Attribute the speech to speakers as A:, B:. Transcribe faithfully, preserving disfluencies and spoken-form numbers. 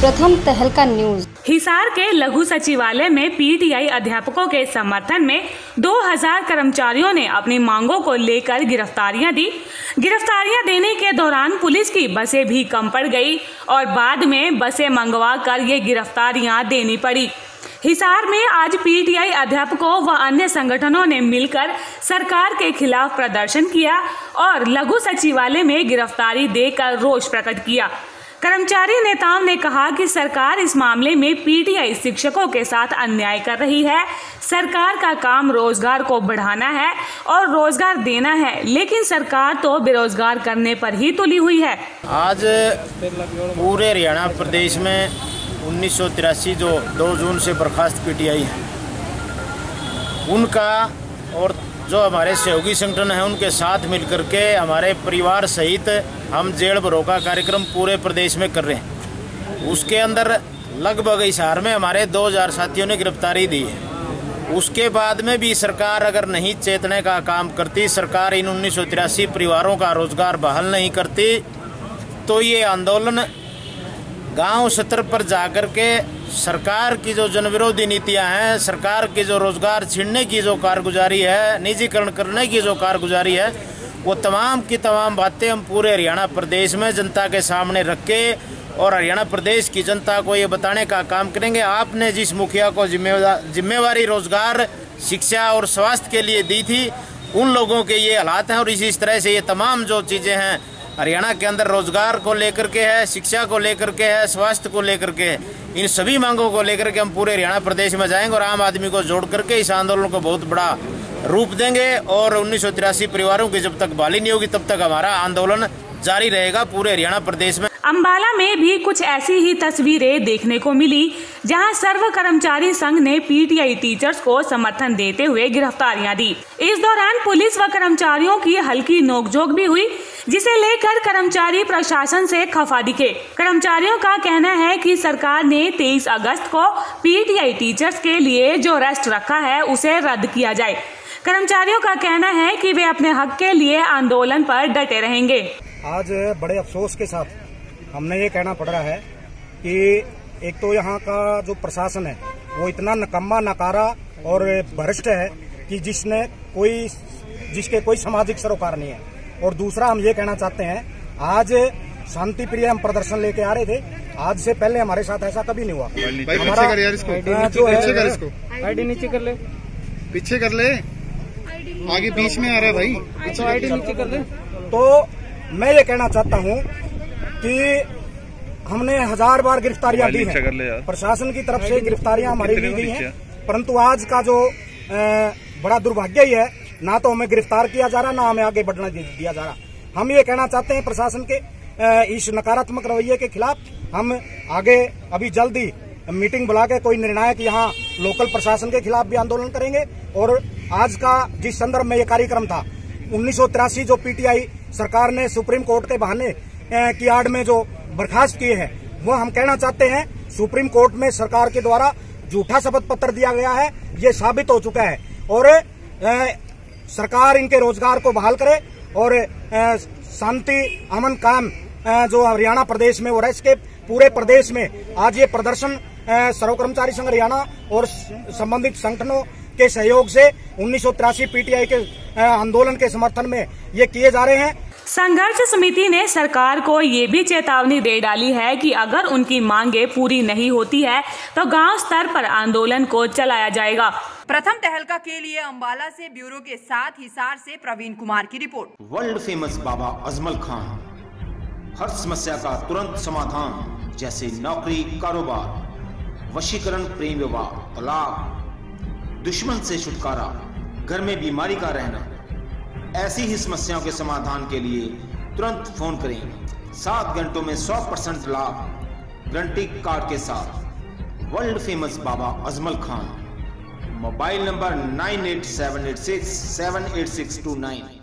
A: प्रथम तहलका न्यूज।
B: हिसार के लघु सचिवालय में पीटीआई अध्यापकों के समर्थन में दो हज़ार कर्मचारियों ने अपनी मांगों को लेकर गिरफ्तारियां दी। गिरफ्तारियां देने के दौरान पुलिस की बसें भी कम पड़ गई और बाद में बसें मंगवा कर ये गिरफ्तारियां देनी पड़ी। हिसार में आज पीटीआई अध्यापकों व अन्य संगठनों ने मिलकर सरकार के खिलाफ प्रदर्शन किया और लघु सचिवालय में गिरफ्तारी देकर रोष प्रकट किया। कर्मचारी नेताओं ने कहा कि सरकार इस मामले में पीटीआई शिक्षकों के साथ अन्याय कर रही है। सरकार का काम रोजगार को बढ़ाना है और रोजगार देना है, लेकिन सरकार तो बेरोजगार करने पर ही तुली हुई है।
C: आज पूरे हरियाणा प्रदेश में उन्नीस सौ तिरासी जो दो जून से बर्खास्त पीटीआई है, उनका और जो हमारे सहयोगी संगठन हैं उनके साथ मिलकर के हमारे परिवार सहित हम जेल भरो का कार्यक्रम पूरे प्रदेश में कर रहे हैं। उसके अंदर लगभग हिसार में हमारे दो हज़ार साथियों ने गिरफ्तारी दी है। उसके बाद में भी सरकार अगर नहीं चेतने का काम करती, सरकार इन उन्नीस सौ तिरासी परिवारों का रोजगार बहाल नहीं करती, तो ये आंदोलन गांव स्तर पर जाकर के सरकार की जो जनविरोधी नीतियां हैं, सरकार की जो रोजगार छीनने की जो कारगुजारी है, निजीकरण करने की जो कारगुजारी है, वो तमाम की तमाम बातें हम पूरे हरियाणा प्रदेश में जनता के सामने रख के और हरियाणा प्रदेश की जनता को ये बताने का काम करेंगे। आपने जिस मुखिया को जिम्मेवारी रोजगार, शिक्षा और स्वास्थ्य के लिए दी थी, उन लोगों के ये हालात हैं और इसी तरह से ये तमाम जो चीज़ें हैं हरियाणा के अंदर रोजगार को लेकर के है, शिक्षा को लेकर के है, स्वास्थ्य को लेकर के है, इन सभी मांगों को लेकर के हम पूरे हरियाणा प्रदेश में जाएंगे और आम आदमी को जोड़ करके इस आंदोलन को बहुत बड़ा रूप देंगे। और उन्नीस सौ तिरासी परिवारों की जब तक बहाली नहीं होगी तब तक हमारा आंदोलन जारी रहेगा पूरे हरियाणा प्रदेश में।
B: अंबाला में भी कुछ ऐसी ही तस्वीरें देखने को मिली, जहां सर्व कर्मचारी संघ ने पीटीआई टीचर्स को समर्थन देते हुए गिरफ्तारियां दी। इस दौरान पुलिस व कर्मचारियों की हल्की नोकझोंक भी हुई, जिसे लेकर कर्मचारी प्रशासन से खफा दिखे। कर्मचारियों का कहना है कि सरकार ने तेईस अगस्त को पीटीआई टीचर्स के लिए जो रेस्ट रखा है उसे रद्द किया जाए। कर्मचारियों का कहना है कि वे अपने हक के लिए आंदोलन पर डटे रहेंगे।
D: आज बड़े अफसोस के साथ हमने ये कहना पड़ रहा है कि एक तो यहाँ का जो प्रशासन है वो इतना नकम्मा, नकारा और भ्रष्ट है कि जिसने कोई जिसके कोई सामाजिक सरोकार नहीं है। और दूसरा हम ये कहना चाहते हैं, आज शांति प्रिय हम प्रदर्शन लेके आ रहे थे, आज से पहले हमारे साथ ऐसा कभी नहीं हुआ। हमारा जो है
E: आईडी नीचे कर ले,
F: पीछे कर ले, आगे बीच में आ रहा है भाई,
E: तो आईडी नीचे कर ले।
D: तो मैं ये कहना चाहता हूँ कि हमने हजार बार गिरफ्तारियां दी हैं, प्रशासन की तरफ से गिरफ्तारियां हमारी दी गई हैं, परंतु आज का जो बड़ा दुर्भाग्य ही है, ना तो हमें गिरफ्तार किया जा रहा, ना हमें आगे बढ़ने दिया जा रहा। हम ये कहना चाहते हैं प्रशासन के इस नकारात्मक रवैये के खिलाफ हम आगे अभी जल्दी मीटिंग बुला के कोई निर्णायक यहाँ लोकल प्रशासन के खिलाफ भी आंदोलन करेंगे। और आज का जिस संदर्भ में ये कार्यक्रम था, उन्नीस सौ तिरासी जो पीटीआई सरकार ने सुप्रीम कोर्ट के बहाने की आड़ में जो बर्खास्त किए हैं, वो हम कहना चाहते हैं सुप्रीम कोर्ट में सरकार के द्वारा झूठा शपथ पत्र दिया गया है, ये साबित हो चुका है। और ए, सरकार इनके रोजगार को बहाल करे और शांति अमन कायम जो हरियाणा प्रदेश में हो रहा है, इसके पूरे प्रदेश में आज ये प्रदर्शन सर्व कर्मचारी संघ हरियाणा और संबंधित संगठनों के सहयोग से उन्नीस सौ तिरासी पीटीआई के आंदोलन के समर्थन में ये किए जा रहे हैं।
B: संघर्ष समिति ने सरकार को ये भी चेतावनी दे डाली है कि अगर उनकी मांगे पूरी नहीं होती है तो गांव स्तर पर आंदोलन को चलाया जाएगा।
G: प्रथम तहलका के लिए अंबाला से ब्यूरो के साथ हिसार से प्रवीण कुमार की report.
H: World famous Baba Ajmal Khan, हर समस्या का तुरंत समाधान, जैसे नौकरी, कारोबार, वशीकरण, प्रेम विवाह, तलाक, दुश्मन से छुटकारा, घर में बीमारी का रहना, ऐसी ही समस्याओं के समाधान के लिए तुरंत फोन करें। सात घंटों में सौ परसेंट लाभ गारंटी कार्ड के साथ। World famous Baba Ajmal Khan. Mobile number nine eight seven eight six seven eight six two nine.